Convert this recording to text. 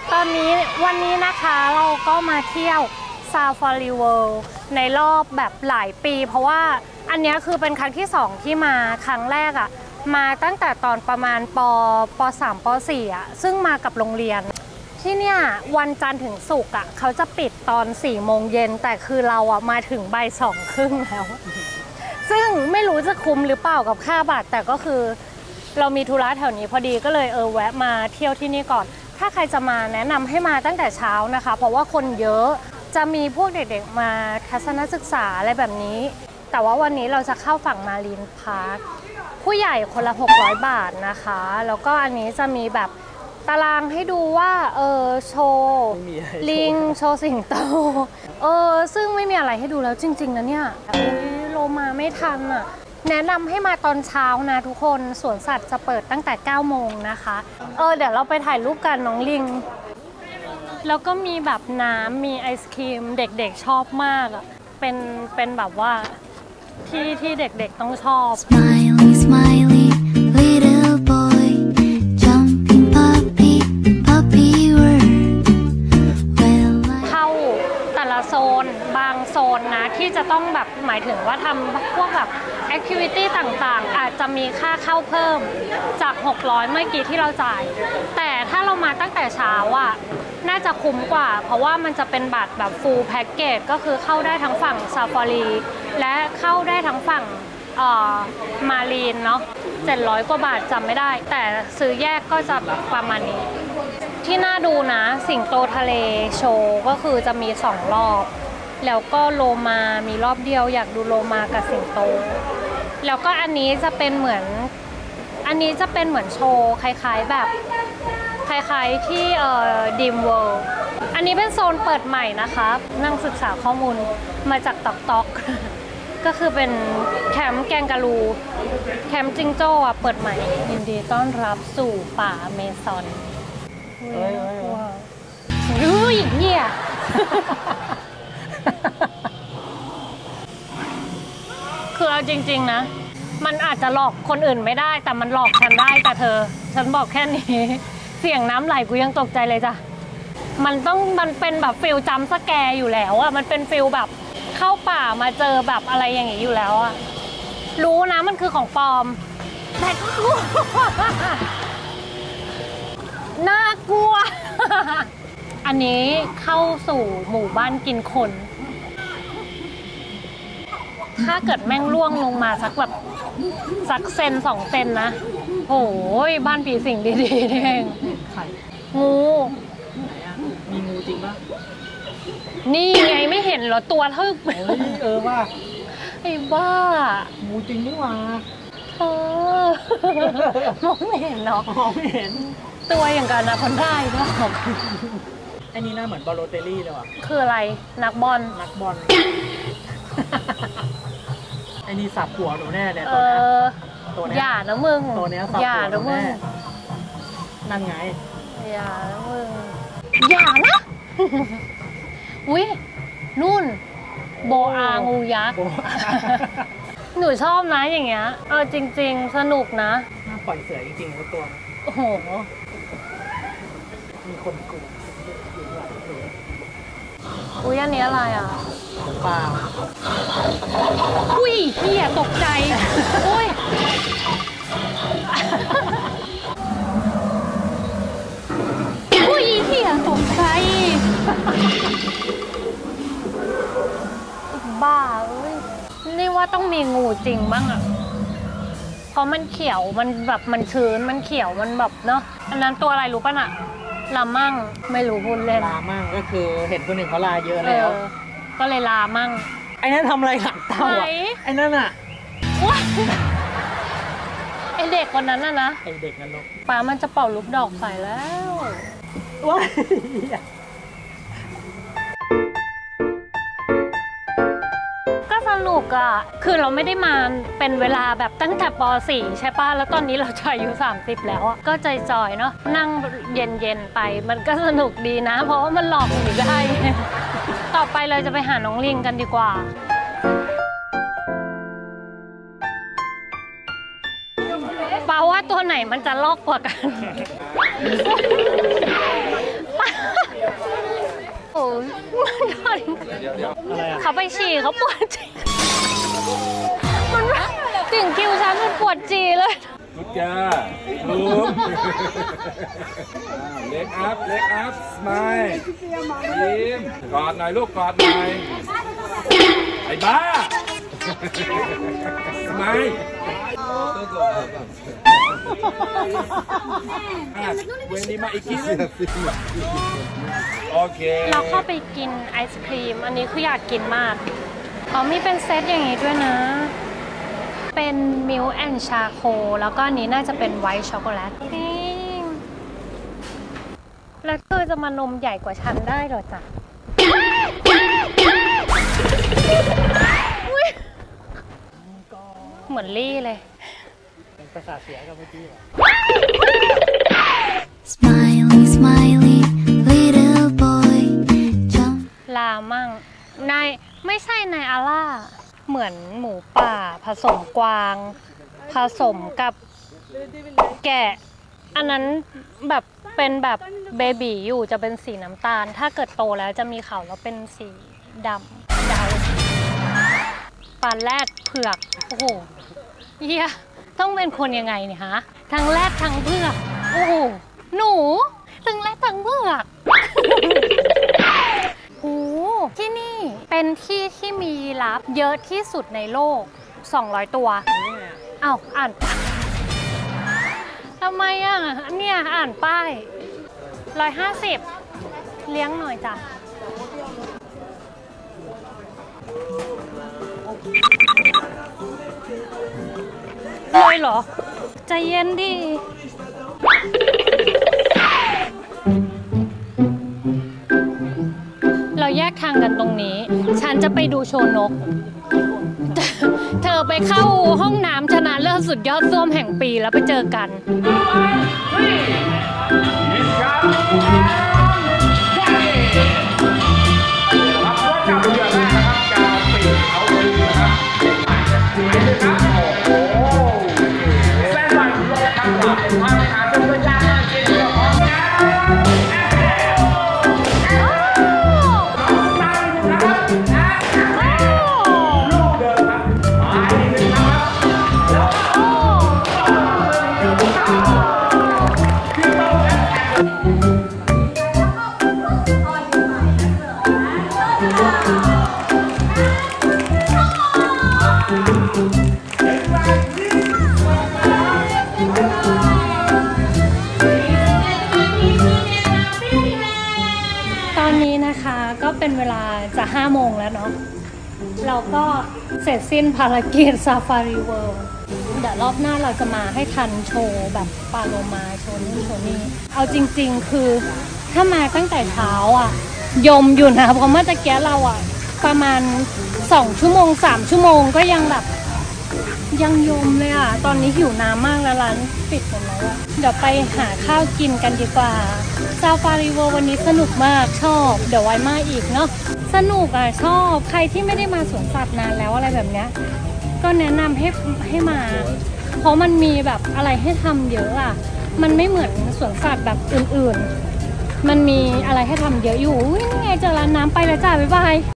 ตอนนี้วันนี้นะคะเราก็มาเที่ยวซาฟารีเวิลด์ในรอบแบบหลายปีเพราะว่าอันนี้คือเป็นครั้งที่2ที่มาครั้งแรกอะมาตั้งแต่ตอนประมาณป .3 ป .4 อะซึ่งมากับโรงเรียนที่เนี่ยวันจันทร์ถึงศุกร์อะเขาจะปิดตอน4 โมงเย็นแต่คือเราอะมาถึงบ่าย2:30แล้วซึ่งไม่รู้จะคุ้มหรือเปล่ากับค่าบัตรแต่ก็คือเรามีธุระแถวนี้พอดีก็เลยแวะมาเที่ยวที่นี่ก่อนถ้าใครจะมาแนะนำให้มาตั้งแต่เช้านะคะเพราะว่าคนเยอะจะมีพวกเด็กๆมาทัศนศึกษาอะไรแบบนี้แต่ว่าวันนี้เราจะเข้าฝั่งมารีนพาร์คผู้ใหญ่คนละ600 บาทนะคะแล้วก็อันนี้จะมีแบบตารางให้ดูว่าโชว์ลิงโชว์สิงโตซึ่งไม่มีอะไรให้ดูแล้วจริงๆนะเนี่ยโลมาไม่ทันอ่ะแนะนำให้มาตอนเช้านะทุกคนสวนสัตว์จะเปิดตั้งแต่9 โมงนะคะเดี๋ยวเราไปถ่ายรูปกันน้องลิงแล้วก็มีแบบน้ำมีไอศครีมเด็กๆชอบมากอ่ะเป็นแบบว่าที่เด็กๆต้องชอบ Smiley, smiley, little boy, jumping puppy, puppy word. Well, เข้าแต่ละโซนบางโซนนะที่จะต้องแบบหมายถึงว่าทำพวกแบบแอคทิวิตี้ต่างๆอาจจะมีค่าเข้าเพิ่มจาก600เมื่อกี้ที่เราจ่ายแต่ถ้าเรามาตั้งแต่เช้าอ่ะน่าจะคุ้มกว่าเพราะว่ามันจะเป็นบัตรแบบ full package ก็คือเข้าได้ทั้งฝั่งซาฟารีและเข้าได้ทั้งฝั่งมารีนเนาะ700 กว่าบาทจำไม่ได้แต่ซื้อแยกก็จะประมาณนี้ที่น่าดูนะสิงโตทะเลโชว์ก็คือจะมี2 รอบแล้วก็โลมามีรอบเดียวอยากดูโลมากับสิงโตแล้วก็อันนี้จะเป็นเหมือนโชว์คล้ายๆแบบคล้ายๆที่ดีมเวิลด์อันนี้เป็นโซนเปิดใหม่นะคะนั่งศึกษาข้อมูลมาจากต๊อกก็คือเป็นแคมป์แกงกะรูแคมป์จิงโจ้อะเปิดใหม่ยินดีต้อนรับสู่ป่าเมซอนอุ้ยเหี้ยคือเอาจริงๆนะมันอาจจะหลอกคนอื่นไม่ได้แต่มันหลอกฉันได้แต่ฉันบอกแค่นี้เสียงน้ำไหลกูยังตกใจเลยจ้ะมันเป็นแบบฟิลจัมป์สแกร์อยู่แล้วอะมันเป็นฟิลแบบเข้าป่ามาเจอแบบอะไรอย่างงี้อยู่แล้วอะรู้นะมันคือของปลอมแต่ก็กลัวน่ากลัวอันนี้เข้าสู่หมู่บ้านกินคนถ้าเกิดแม่งล่วงลงมาสักเซน2 เซนนะโอ้ยบ้านผีสิงดีๆนี่เองงูมีงูจริงปะนี่ไงไม่เห็นเหรอตัวเท่าว่าไอ้บ้างูจริงนี่หว่ามองไม่เห็นเนาะมองไม่เห็นตัวอย่างกันนะคนได้ก็อันนี้น่าเหมือนบอลโลเตอรี่เลยว่ะคืออะไรนักบอลไอ้นี่สับหัวหนูแน่เนี่ยตัวนี้อย่านะมึงตัวนี้สับหัวหนูแน่นั่นไงอย่านะมึงอย่านะอุ้ยนู่นโบอางูยักษ์หนูชอบนะอย่างเงี้ยจริงๆสนุกนะน่าปล่อยเสือจริงๆทุกตัวโอ้โหมีคนกลัวอุ้ยอันนี้อะไรอ่ะปลาอุ้ยเหี้ยตกใจอุ้ยอุ้ยเหี้ยตกใจบ้าเอ้ยนี่ว่าต้องมีงูจริงบ้างอ่ะเพราะมันเขียวมันแบบมันชื้นมันเขียวมันแบบเนาะอันนั้นตัวอะไรรู้ป่ะน่ะลามั่งไม่รู้พูดเล่นลามั่งก็คือเห็นคนหนึ่งเขาลาเยอะแล้วก็เลยลามั่งไอ้นั่นทำอะไรหลังเต่าอ่ะไอ้นั่นอ่ะไอเด็กคนนั้นน่ะนะไอเด็กนั่นลูกป้ามันจะเป่าลูกดอกใส่แล้วว้าก็สนุกอ่ะคือเราไม่ได้มาเป็นเวลาแบบตั้งแต่ป .4 ใช่ป่ะแล้วตอนนี้เราจะอายุ30แล้วอ่ะก็จอยๆเนาะนั่งเย็นๆไปมันก็สนุกดีนะเพราะว่ามันหลอกหนูได้ต่อไปเลยจะไปหาน้องลิงกันดีกว่าปาว่าตัวไหนมันจะลอกกว่ากันอนอะไรอ่ะเขาไปฉี่เขาปวดจีมันถึงคิวฉันมันปวดจีเลยลูกจ้าลูกเล็กอัพสไมล์ยิ้มกอดหน่อยลูกกอดหน่อยไอ้บ้าสไมล์เวนีมาอีกทีนึงโอเคเราเข้าไปกินไอศครีมอันนี้คืออยากกินมากอ๋อมีเป็นเซตอย่างนี้ด้วยนะ เป็นมิลค์แอนด์ชาโคแล้วก็อันนี้น่าจะเป็นไวท์ช็อกโกแลตแล้วเธอจะมานมใหญ่กว่าฉันได้เหรอจ๊ะเหมือนลี่เลยเป็นประสาทเสียกับเมื่อกี้เหรอ Smiley, smiley, little boy, jump. ลามั่งนายไม่ใช่นายอาล่าเหมือนหมูป่าผสมกวางผสมกับแกะอันนั้นแบบเป็นแบบเบบีอยู่จะเป็นสีน้ำตาลถ้าเกิดโตแล้วจะมีเขาแล้วเป็นสีดำดาวปลาแรดเผือกโอ้โหเฮียต้องเป็นคนยังไงเนี่ยฮะทั้งแรดทั้งเผือกโอ้โหหนูทั้งแรดทั้งเผือกโอ้ที่นี่เป็นที่ที่มียีราฟเยอะที่สุดในโลก200ตัวอ้าวอ่านทำไมอ่ะเนี่ยอ่านป้าย150เลี้ยงหน่อยจ้ะเลยเหรอใจเย็นดิเราแยกทางกันตรงนี้ฉันจะไปดูโชว์นกเธอไปเข้าห้องน้ำชนะเลิศสุดยอดส้วมแห่งปีแล้วไปเจอกันเป็นเวลาจะ5 โมงแล้วเนาะเราก็เสร็จสิ้นภารกิจซาฟารีเวิลด์เดี๋ยวรอบหน้าเราจะมาให้ทันโชว์แบบปาโลมาโชว์นู่นโชว์นี่เอาจริงๆคือถ้ามาตั้งแต่เช้าอ่ะยมอยู่นะเพราะเมื่อตะกี้เราอ่ะประมาณ2 ชั่วโมง3 ชั่วโมงก็ยังแบบยังยมเลยอ่ะตอนนี้หิวน้ำมากแล้วร้านปิดหมดแล้วอ่ะเดี๋ยวไปหาข้าวกินกันดีกว่าซาฟารีเวิลด์วันนี้สนุกมากชอบเดี๋ยวไว้มาอีกเนาะสนุกอ่ะชอบใครที่ไม่ได้มาสวนสัตว์นานแล้วอะไรแบบเนี้ยก็แนะนำให้มาเพราะมันมีแบบอะไรให้ทำเยอะอ่ะมันไม่เหมือนสวนสัตว์แบบอื่นๆมันมีอะไรให้ทำเยอะอยู่นี่ไงเจอร้านน้ำไปแล้วจ้าบ๊ายบาย